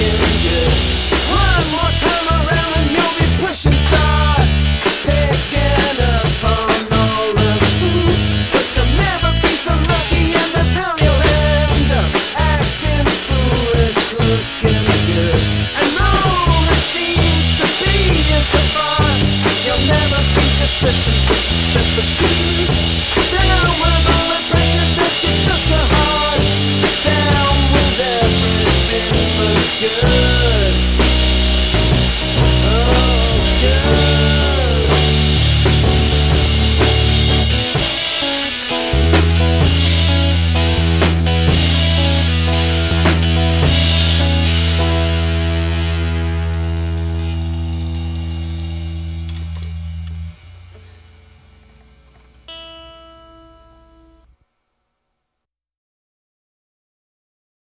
looking good. One more time around and you'll be pushing start, picking up on all the clues. But you'll never be so lucky, and that's how you'll end up acting foolish, looking good. And all that seems to be is a farce. You'll never beat the system, so set the beat. Down with all the pressures that you took to heart. Down with everything but good.